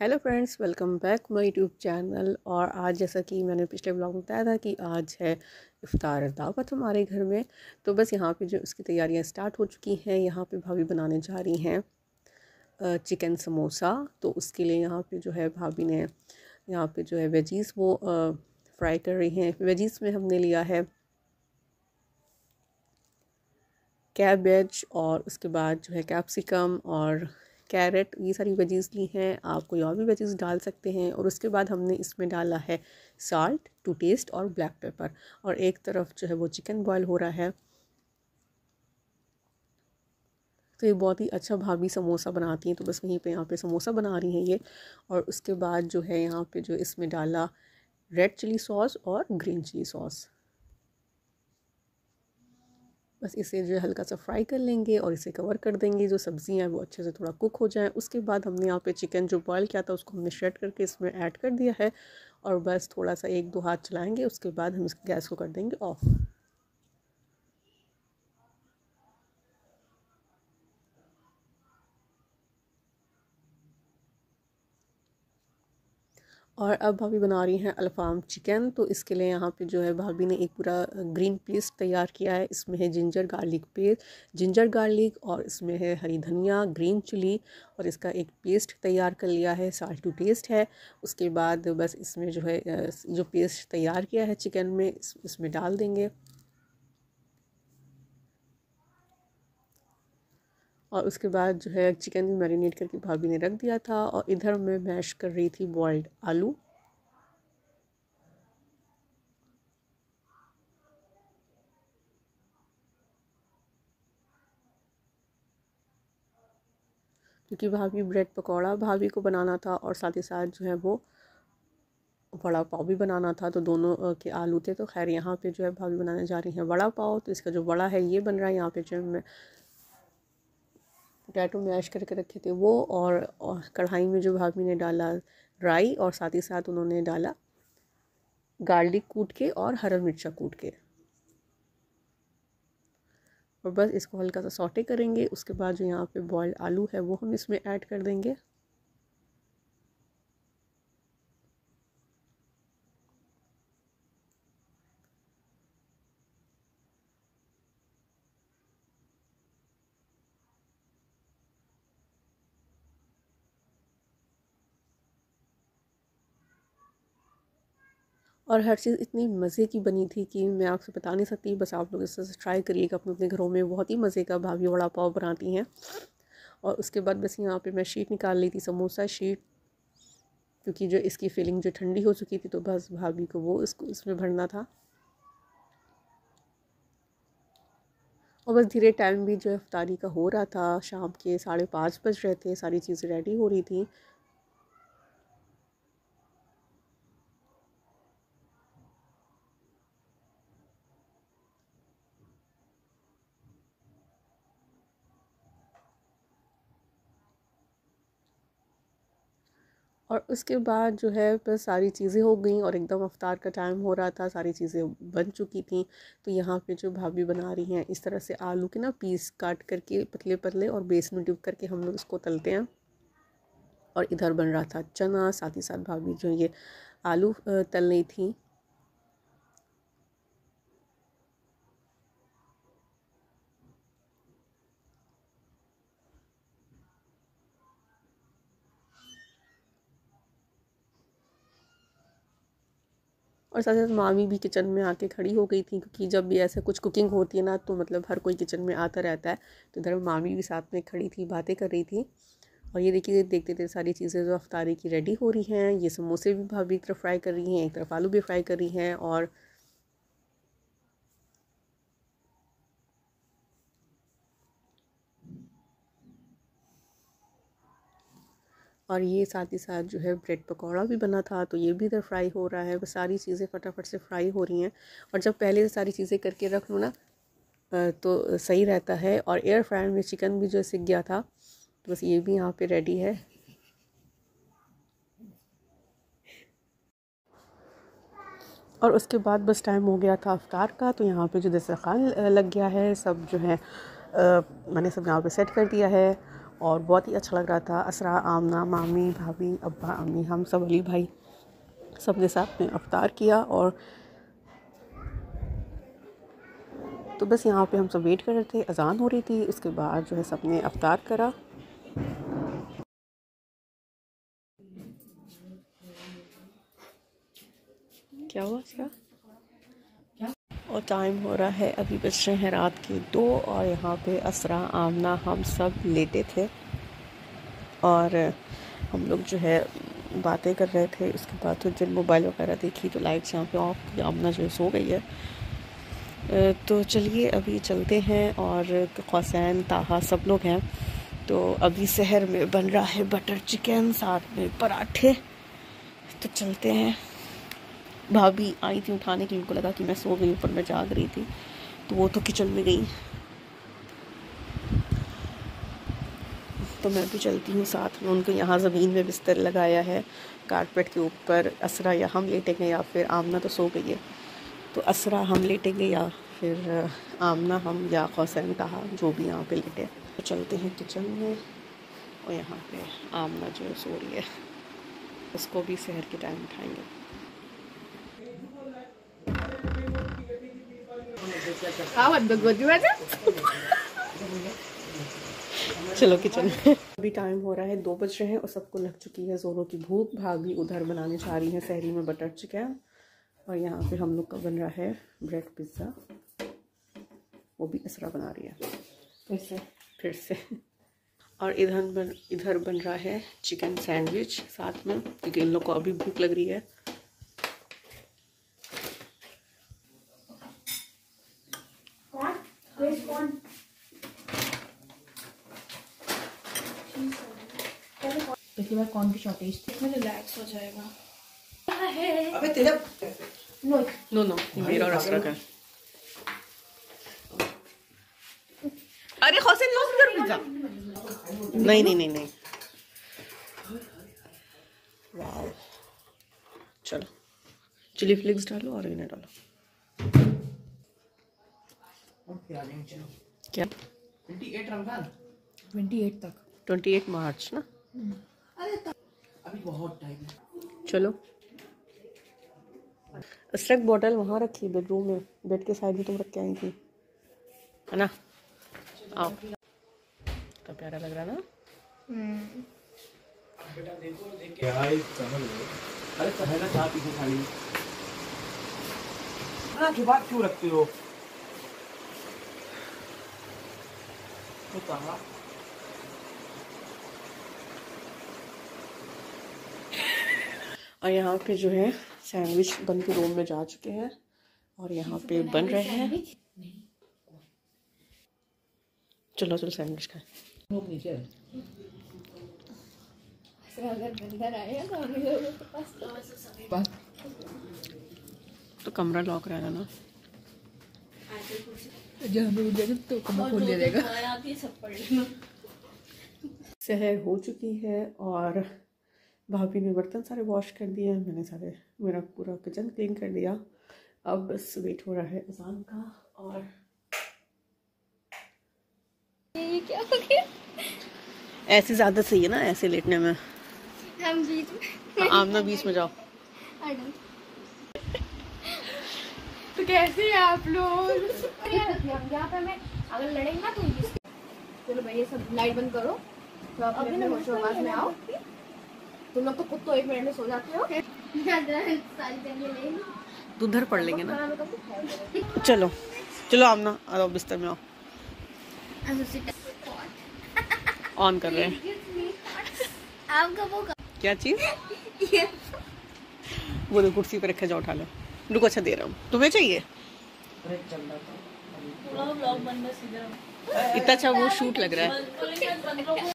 Hello friends, welcome back my YouTube channel. और आज जैसा कि मैंने पिछले ब्लॉग में बताया था कि आज है इफ्तार दावत हमारे घर में। तो बस यहाँ पे जो उसकी तैयारियां स्टार्ट हो चुकी हैं। यहाँ पे भाभी बनाने जा रही हैं चिकन समोसा। तो उसके लिए यहाँ पे जो है भाभी ने यहाँ पे जो है वेजीज़ वो फ्राई कर रही हैं। वेजीज़ में हमने लिया है कैबेज और उसके बाद जो है कैप्सिकम और कैरेट, ये सारी वेजीज़ ली हैं। आप कोई और भी वेजीज़ डाल सकते हैं। और उसके बाद हमने इसमें डाला है साल्ट टू टेस्ट और ब्लैक पेपर। और एक तरफ जो है वो चिकन बॉयल हो रहा है। तो ये बहुत ही अच्छा भाभी समोसा बनाती हैं। तो बस वहीं पे यहाँ पे समोसा बना रही हैं ये। और उसके बाद जो है यहाँ पे जो इसमें डाला रेड चिली सॉस और ग्रीन चिली सॉस। बस इसे जो है हल्का सा फ्राई कर लेंगे और इसे कवर कर देंगे। जो सब्ज़ियाँ हैं वो अच्छे से थोड़ा कुक हो जाएं। उसके बाद हमने यहाँ पे चिकन जो बॉयल किया था उसको हमने श्रेड करके इसमें ऐड कर दिया है। और बस थोड़ा सा एक दो हाथ चलाएंगे, उसके बाद हम इस गैस को कर देंगे ऑफ़। और अब भाभी बना रही हैं अल्फ़ाम चिकन। तो इसके लिए यहाँ पे जो है भाभी ने एक पूरा ग्रीन पेस्ट तैयार किया है। इसमें है ginger garlic paste, ginger garlic, और इसमें है हरी धनिया, ग्रीन चिली, और इसका एक पेस्ट तैयार कर लिया है। साल्ट टू टेस्ट है। उसके बाद बस इसमें जो है जो पेस्ट तैयार किया है चिकन में इसमें डाल देंगे। और उसके बाद जो है चिकन मैरिनेट करके भाभी ने रख दिया था। और इधर मैं मैश कर रही थी बॉइल्ड आलू। क्योंकि भाभी ब्रेड पकौड़ा भाभी को बनाना था और साथ ही साथ जो है वो वड़ा पाव भी बनाना था। तो दोनों के आलू थे। तो खैर यहाँ पे जो है भाभी बनाने जा रही हैं वड़ा पाव। तो इसका जो वड़ा है ये बन रहा है। यहाँ पे जो मैं पोटैटो मैश करके रखे थे वो, और कढ़ाई में जो भाभी ने डाला राई, और साथ ही साथ उन्होंने डाला गार्लिक कूट के और हरा मिर्चा कूट के। और बस इसको हल्का सा सौटे करेंगे। उसके बाद जो यहाँ पे बॉइल्ड आलू है वो हम इसमें ऐड कर देंगे। और हर चीज़ इतनी मज़े की बनी थी कि मैं आपसे बता नहीं सकती। बस आप लोग इस तरह से ट्राई करिएगा अपने अपने घरों में। बहुत ही मज़े का भाभी वड़ा पाव बनाती हैं। और उसके बाद बस यहाँ पे मैं शीट निकाल ली थी, समोसा शीट, क्योंकि जो इसकी फिलिंग जो ठंडी हो चुकी थी। तो बस भाभी को वो इसको इसमें भरना था। और बस धीरे टाइम भी जो है इफ्तारी का हो रहा था। शाम के 5:30 बज रहे थे। सारी चीज़ें रेडी हो रही थी। और उसके बाद जो है बस सारी चीज़ें हो गई और एकदम इफ्तार का टाइम हो रहा था। सारी चीज़ें बन चुकी थी। तो यहाँ पे जो भाभी बना रही हैं इस तरह से आलू के ना पीस काट करके पतले पतले, और बेसन में डिप करके हम लोग इसको तलते हैं। और इधर बन रहा था चना। साथ ही साथ भाभी जो ये आलू तल रही थी। और साथ साथ मामी भी किचन में आके खड़ी हो गई थी, क्योंकि जब भी ऐसे कुछ कुकिंग होती है ना तो मतलब हर कोई किचन में आता रहता है। तो इधर मामी भी साथ में खड़ी थी, बातें कर रही थी। और ये देखिए देखते देखते सारी चीज़ें जो अफ्तारी की रेडी हो रही हैं। ये समोसे भी भाभी एक तरफ फ्राई कर रही हैं, एक तरफ आलू भी फ्राई कर रही हैं। और ये साथ ही साथ जो है ब्रेड पकौड़ा भी बना था। तो ये भी इधर फ्राई हो रहा है। बस सारी चीज़ें फटाफट से फ्राई हो रही हैं। और जब पहले से सारी चीज़ें करके रख लो ना तो सही रहता है। और एयर फ्रायर में चिकन भी जो सिक गया था। तो बस ये भी यहाँ पे रेडी है। और उसके बाद बस टाइम हो गया था अफ्तार का। तो यहाँ पे जो दस्तरखान लग गया है, सब जो है मैंने सब यहाँ पे सेट कर दिया है। और बहुत ही अच्छा लग रहा था। असरा, आमना, मामी, भाभी, अब्बा, अम्मी, हम सब, अली भाई, सब ने साथ में इफ्तार किया। और तो बस यहाँ पे हम सब वेट कर रहे थे, अजान हो रही थी, उसके बाद जो है सब ने इफ्तार करा। क्या हुआ इसका? और टाइम हो रहा है, अभी बज रहे हैं रात के 2 और यहाँ पे असरा, आमना, हम सब लेटे थे और हम लोग जो है बातें कर रहे थे। उसके बाद तो जिन मोबाइल वगैरह देखी तो लाइट्स यहाँ पे ऑफ की, आमना जो है सो गई है। तो चलिए अभी चलते हैं। और हुसैन, ताहा सब लोग हैं। तो अभी शहर में बन रहा है बटर चिकन, साथ में पराठे। तो चलते हैं। भाभी आई थी उठाने के लिए, उनको लगा कि मैं सो गई, ऊपर मैं जाग रही थी, तो वो तो किचन में गई। तो मैं भी चलती हूँ साथ में। उनको यहाँ ज़मीन में बिस्तर लगाया है कारपेट के ऊपर। असरा या हम लेटेंगे या फिर आमना तो सो गई है, तो असरा हम लेटेंगे या फिर आमना हम या हुसैन, ताहा, जो भी यहाँ पे लेटे। तो चलते हैं किचन में। और यहाँ पे आमना जो है सो रही है, उसको भी शहर के टाइम उठाएंगे। चलो किचन में। अभी टाइम हो रहा है 2 बज रहे हैं और सबको लग चुकी है ज़ोरों की भूख। भाभी उधर बनाने जा रही हैं सहरी में बटर चिकन, और यहाँ पे हम लोग का बन रहा है ब्रेड पिज़्ज़ा, वो भी असरा बना रही है फिर से। और इधर बन रहा है चिकन सैंडविच साथ में, क्योंकि इन लोग को अभी भूख लग रही है। पिछली बार कौन की शॉर्टेज थी, इसमें रिलैक्स हो जाएगा। अबे तेरा नो मेरा और असरा का। अरे हुसैन लो इधर पिज़्ज़ा। नहीं वाह, चलो चिली फ्लेक्स डालो और इन्हें डालो। क्या 28 रमजान, 28 तक, 28 मार्च ना? अभी बहुत टाइम है। चलो असरक बॉटल वहाँ रखी बेडरूम में, बेड के साइड में तुम रख के आई थी, है ना? आओ, तो प्यारा लग रहा ना? बेटा देखो, देख के आई समझ लो। अरे पहला चाय पी के खाली ना, छुपा क्यों रखते हो? तो कहा और यहाँ पे जो है सैंडविच बन के रूम में जा चुके हैं और यहाँ पे बन रहे हैं। चलो सैंडविच खाएं। अगर बंदर आएगा तो हम लोगों के पास तो कमरा लॉक रहेगा ना? जब हमें उठ जाएगा तो कमरा खोल दे देगा। सहर हो चुकी है और भाभी ने बर्तन सारे वॉश कर दिए हैं, मैंने मेरा पूरा किचन क्लीन कर दिया। अब बस वेट हो रहा है अज़ान का। और ये क्या हो गया? ऐसे ज़्यादा सही है ना, ऐसे लेटने में। हम बीच में, आमना बीच में जाओ। तो कैसे हैं आप लोग? हम यहाँ पे मैं अगर लड़ेंगे ना तो चलो भाई ये सब लाइट बंद करो, तो आप अपने होशो-हवास में आओ। तुम लोग तो खुद तो 1 मिनट में सो जाते हो। तो उधर पढ़ लेंगे ना। चलो आमना आओ, बिस्तर में आओ। ऑन कर रहे हैं आपका वो क्या चीज? वो तो कुर्सी पे रखा, जाओ उठा लो। रुको, अच्छा दे रहा हूँ, तुम्हें चाहिए? इतना अच्छा वो शूट लग रहा है।